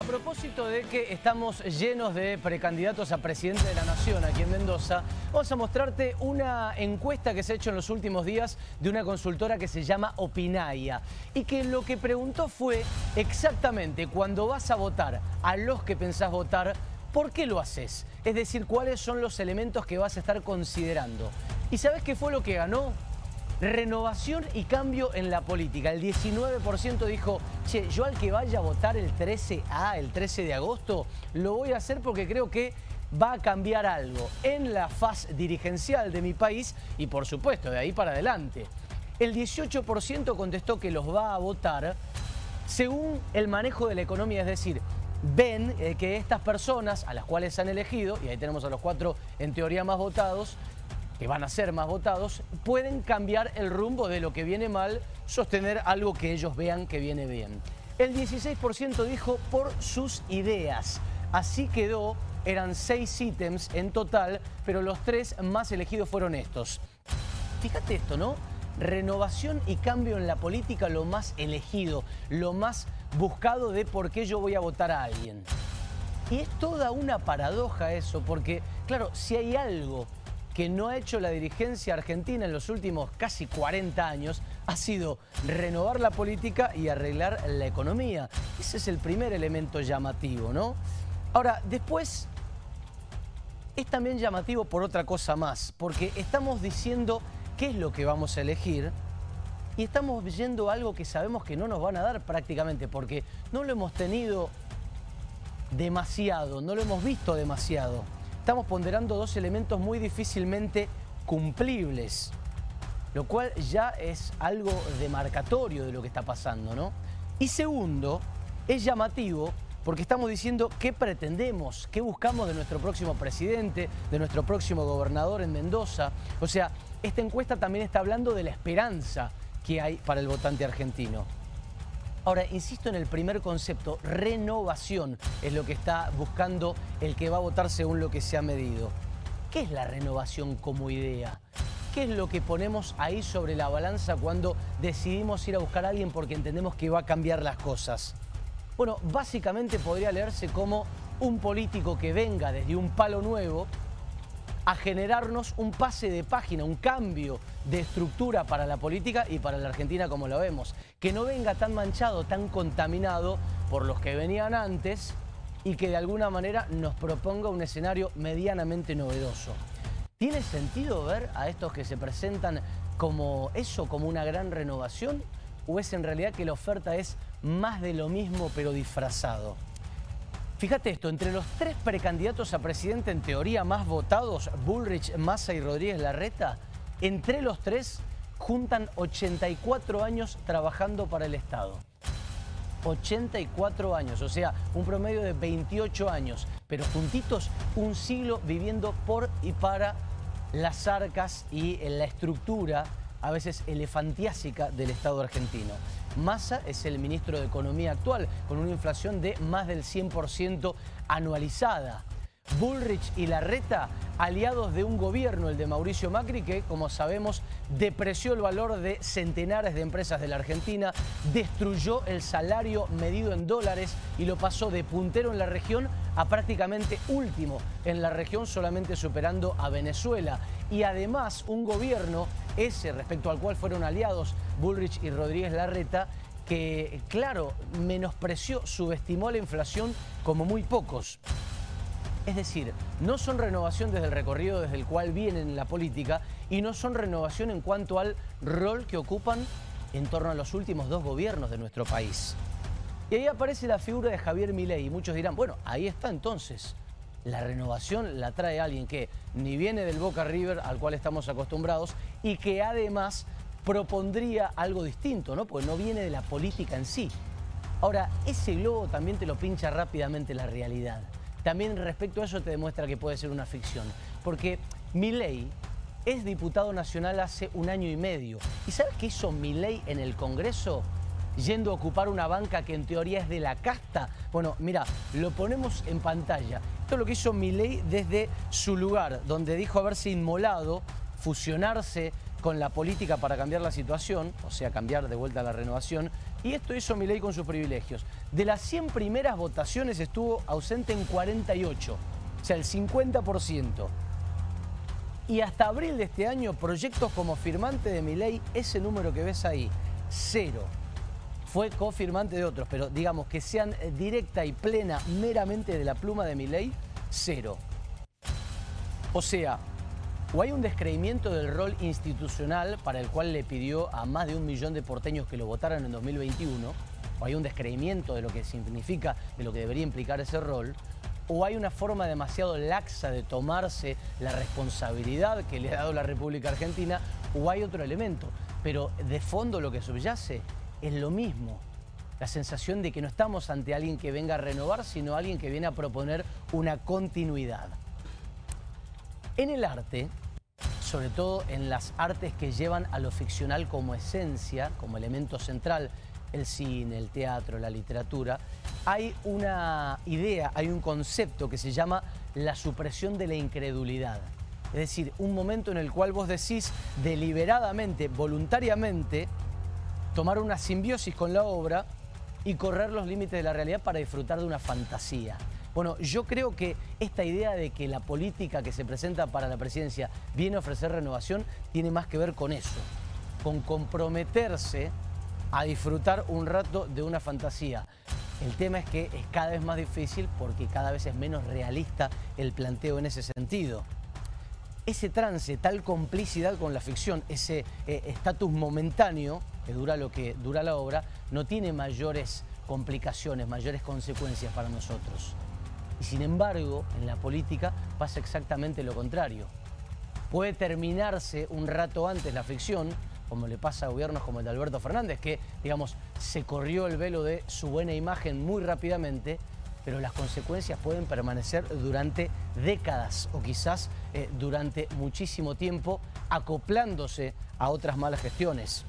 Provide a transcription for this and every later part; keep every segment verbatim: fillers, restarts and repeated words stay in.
propósito de que estamos llenos de precandidatos a presidente de la Nación aquí en Mendoza, vamos a mostrarte una encuesta que se ha hecho en los últimos días de una consultora que se llama Opinaya y que lo que preguntó fue exactamente cuando vas a votar a los que pensás votar, ¿por qué lo haces? Es decir, ¿cuáles son los elementos que vas a estar considerando? ¿Y sabés qué fue lo que ganó? Renovación y cambio en la política. El diecinueve por ciento dijo, che, yo al que vaya a votar el trece A, el trece de agosto, lo voy a hacer porque creo que va a cambiar algo en la faz dirigencial de mi país y, por supuesto, de ahí para adelante. El dieciocho por ciento contestó que los va a votar según el manejo de la economía, es decir, ven eh, que estas personas a las cuales han elegido, y ahí tenemos a los cuatro en teoría más votados, que van a ser más votados, pueden cambiar el rumbo de lo que viene mal, sostener algo que ellos vean que viene bien. El dieciséis por ciento dijo por sus ideas. Así quedó, eran seis ítems en total, pero los tres más elegidos fueron estos. Fíjate esto, ¿no? Renovación y cambio en la política, lo más elegido, lo más buscado de por qué yo voy a votar a alguien. Y es toda una paradoja eso, porque, claro, si hay algo que no ha hecho la dirigencia argentina en los últimos casi cuarenta años, ha sido renovar la política y arreglar la economía. Ese es el primer elemento llamativo, ¿no? Ahora, después es también llamativo por otra cosa más, porque estamos diciendo qué es lo que vamos a elegir y estamos viendo algo que sabemos que no nos van a dar prácticamente, porque no lo hemos tenido demasiado, no lo hemos visto demasiado. Estamos ponderando dos elementos muy difícilmente cumplibles, lo cual ya es algo demarcatorio de lo que está pasando, ¿no? Y segundo, es llamativo porque estamos diciendo qué pretendemos, qué buscamos de nuestro próximo presidente, de nuestro próximo gobernador en Mendoza. O sea, esta encuesta también está hablando de la esperanza que hay para el votante argentino. Ahora, insisto en el primer concepto, renovación es lo que está buscando el que va a votar según lo que se ha medido. ¿Qué es la renovación como idea? ¿Qué es lo que ponemos ahí sobre la balanza cuando decidimos ir a buscar a alguien porque entendemos que va a cambiar las cosas? Bueno, básicamente podría leerse como un político que venga desde un palo nuevo a generarnos un pase de página, un cambio de estructura para la política y para la Argentina como lo vemos. Que no venga tan manchado, tan contaminado por los que venían antes y que de alguna manera nos proponga un escenario medianamente novedoso. ¿Tiene sentido ver a estos que se presentan como eso, como una gran renovación? ¿O es en realidad que la oferta es más de lo mismo pero disfrazado? Fíjate esto, entre los tres precandidatos a presidente en teoría más votados, Bullrich, Massa y Rodríguez Larreta, entre los tres juntan ochenta y cuatro años trabajando para el Estado. ochenta y cuatro años, o sea, un promedio de veintiocho años, pero juntitos un siglo viviendo por y para las arcas y la estructura a veces elefantiásica del Estado argentino. Massa es el ministro de Economía actual, con una inflación de más del cien por ciento anualizada. Bullrich y Larreta, aliados de un gobierno, el de Mauricio Macri, que, como sabemos, depreció el valor de centenares de empresas de la Argentina, destruyó el salario medido en dólares y lo pasó de puntero en la región a prácticamente último en la región, solamente superando a Venezuela. Y además un gobierno, ese respecto al cual fueron aliados Bullrich y Rodríguez Larreta, que, claro, menospreció, subestimó la inflación como muy pocos. Es decir, no son renovación desde el recorrido desde el cual vienen en la política y no son renovación en cuanto al rol que ocupan en torno a los últimos dos gobiernos de nuestro país. Y ahí aparece la figura de Javier Milei y muchos dirán, bueno, ahí está entonces. La renovación la trae alguien que ni viene del Boca River al cual estamos acostumbrados y que además propondría algo distinto, ¿no? Porque no viene de la política en sí. Ahora, ese globo también te lo pincha rápidamente la realidad. También respecto a eso te demuestra que puede ser una ficción. Porque Milei es diputado nacional hace un año y medio. ¿Y sabes qué hizo Milei en el Congreso? Yendo a ocupar una banca que en teoría es de la casta. Bueno, mira, lo ponemos en pantalla. Esto es lo que hizo Milei desde su lugar, donde dijo haberse inmolado, fusionarse con la política para cambiar la situación, o sea, cambiar de vuelta a la renovación, y esto hizo Milei con sus privilegios. De las cien primeras votaciones estuvo ausente en cuarenta y ocho, o sea, el cincuenta por ciento. Y hasta abril de este año, proyectos como firmante de Milei, ese número que ves ahí, cero. Fue cofirmante de otros, pero digamos que sean directa y plena meramente de la pluma de Milei, cero. O sea, o hay un descreimiento del rol institucional para el cual le pidió a más de un millón de porteños que lo votaran en dos mil veintiuno, o hay un descreimiento de lo que significa, de lo que debería implicar ese rol, o hay una forma demasiado laxa de tomarse la responsabilidad que le ha dado la República Argentina, o hay otro elemento. Pero de fondo lo que subyace es lo mismo. La sensación de que no estamos ante alguien que venga a renovar, sino alguien que viene a proponer una continuidad. En el arte, sobre todo en las artes que llevan a lo ficcional como esencia, como elemento central, el cine, el teatro, la literatura, hay una idea, hay un concepto que se llama la supresión de la incredulidad. Es decir, un momento en el cual vos decís deliberadamente, voluntariamente, tomar una simbiosis con la obra y correr los límites de la realidad para disfrutar de una fantasía. Bueno, yo creo que esta idea de que la política que se presenta para la presidencia viene a ofrecer renovación tiene más que ver con eso, con comprometerse a disfrutar un rato de una fantasía. El tema es que es cada vez más difícil porque cada vez es menos realista el planteo en ese sentido. Ese trance, tal complicidad con la ficción, ese estatus eh, momentáneo que dura lo que dura la obra, no tiene mayores complicaciones, mayores consecuencias para nosotros. Y sin embargo, en la política pasa exactamente lo contrario. Puede terminarse un rato antes la ficción, como le pasa a gobiernos como el de Alberto Fernández, que, digamos, se corrió el velo de su buena imagen muy rápidamente, pero las consecuencias pueden permanecer durante décadas o quizás eh, durante muchísimo tiempo, acoplándose a otras malas gestiones.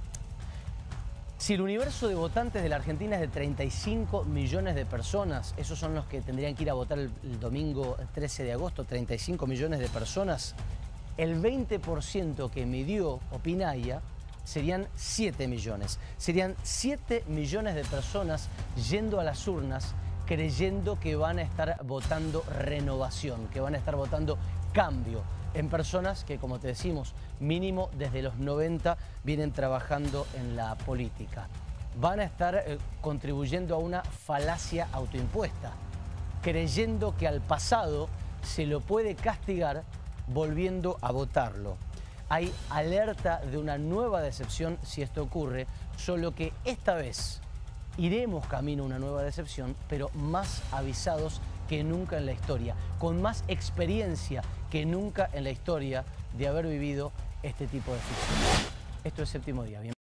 Si el universo de votantes de la Argentina es de treinta y cinco millones de personas, esos son los que tendrían que ir a votar el, el domingo trece de agosto, treinta y cinco millones de personas, el veinte por ciento que midió Opinaya serían siete millones. Serían siete millones de personas yendo a las urnas creyendo que van a estar votando renovación, que van a estar votando cambio en personas que, como te decimos, mínimo desde los noventa vienen trabajando en la política. Van a estar eh, contribuyendo a una falacia autoimpuesta, creyendo que al pasado se lo puede castigar volviendo a votarlo. Hay alerta de una nueva decepción si esto ocurre, solo que esta vez iremos camino a una nueva decepción, pero más avisados que nunca en la historia, con más experiencia que nunca en la historia de haber vivido este tipo de ficción. Esto es Séptimo Día. Bien.